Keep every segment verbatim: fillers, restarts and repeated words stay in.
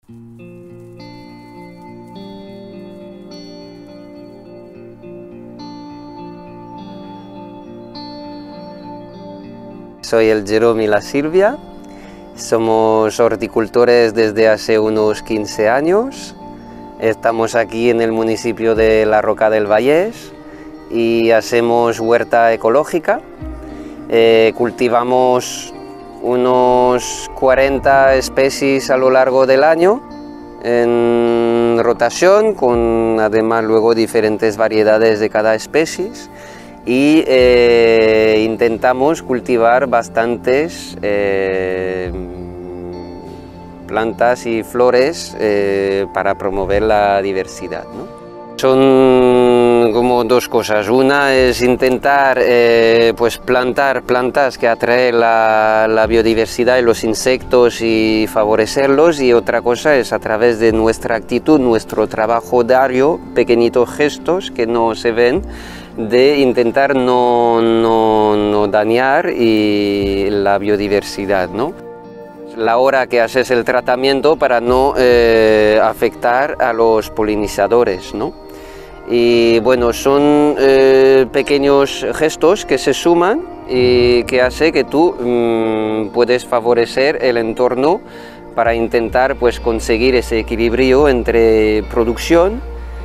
Soy el Jerome y la Silvia, somos horticultores desde hace unos quince años, estamos aquí en el municipio de La Roca del Vallès y hacemos huerta ecológica, eh, cultivamos unos cuarenta especies a lo largo del año en rotación, con además luego diferentes variedades de cada especie. Y eh, intentamos cultivar bastantes eh, plantas y flores eh, para promover la diversidad, ¿no? Son como dos cosas. Una es intentar eh, pues plantar plantas que atraen la, la biodiversidad y los insectos y favorecerlos, y otra cosa es a través de nuestra actitud, nuestro trabajo diario, pequeñitos gestos que no se ven, de intentar no, no, no dañar y la biodiversidad, ¿no? La hora que haces el tratamiento para no eh, afectar a los polinizadores, ¿no? Y bueno, son eh, pequeños gestos que se suman y que hace que tú mmm, puedes favorecer el entorno para intentar pues conseguir ese equilibrio entre producción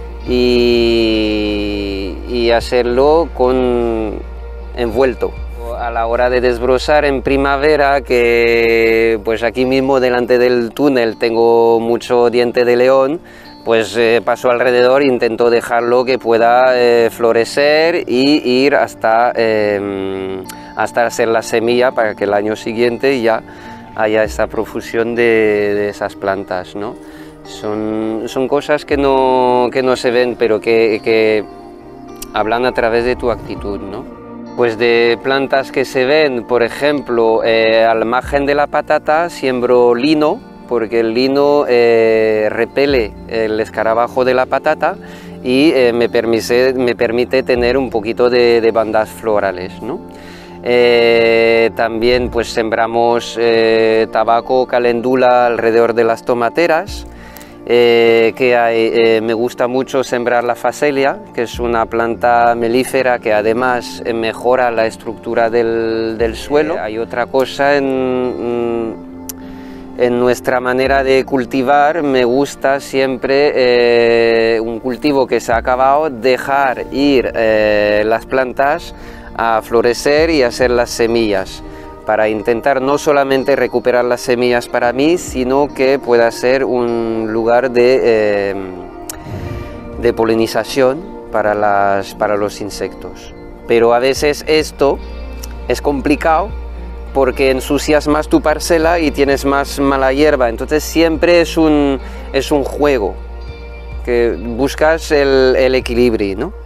y, y hacerlo con envuelto. A la hora de desbrozar en primavera, que pues aquí mismo delante del túnel tengo mucho diente de león, pues eh, paso alrededor e intento dejarlo que pueda eh, florecer y ir hasta, eh, hasta hacer la semilla para que el año siguiente ya haya esta profusión de, de esas plantas, ¿no? Son, son cosas que no, que no se ven, pero que, que hablan a través de tu actitud, ¿no? Pues de plantas que se ven, por ejemplo, eh, al margen de la patata siembro lino, porque el lino eh, repele el escarabajo de la patata y eh, me, permite, me permite tener un poquito de, de bandas florales, ¿no? Eh, también pues sembramos eh, tabaco, calendula alrededor de las tomateras. Eh, que hay, eh, me gusta mucho sembrar la facelia, que es una planta melífera que además eh, mejora la estructura del, del suelo. Eh, hay otra cosa en, en nuestra manera de cultivar, me gusta siempre eh, un cultivo que se ha acabado, dejar ir eh, las plantas a florecer y hacer las semillas, para intentar no solamente recuperar las semillas para mí, sino que pueda ser un lugar de, eh, de polinización para, las, para los insectos. Pero a veces esto es complicado porque ensucias más tu parcela y tienes más mala hierba, entonces siempre es un, es un juego, que buscas el, el equilibrio, ¿no?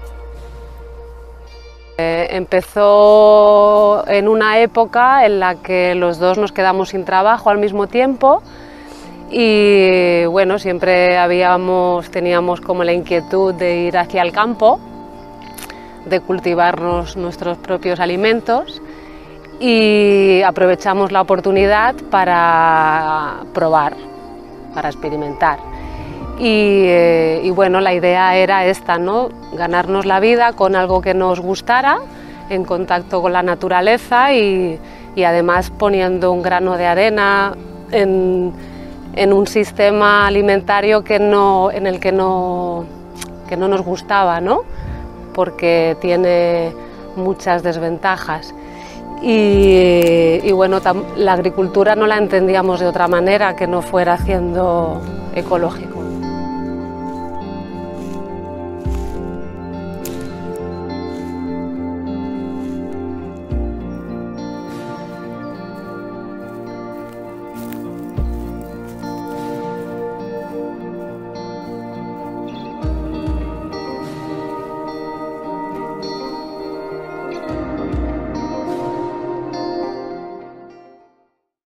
Eh, empezó en una época en la que los dos nos quedamos sin trabajo al mismo tiempo y bueno, siempre habíamos, teníamos como la inquietud de ir hacia el campo, de cultivarnos nuestros propios alimentos, y aprovechamos la oportunidad para probar, para experimentar. Y, eh, y bueno, la idea era esta, ¿no? Ganarnos la vida con algo que nos gustara, en contacto con la naturaleza y, y además poniendo un grano de arena en, en un sistema alimentario que no, en el que no, que no nos gustaba, ¿no? Porque tiene muchas desventajas. Y, y bueno, la agricultura no la entendíamos de otra manera que no fuera siendo ecológico.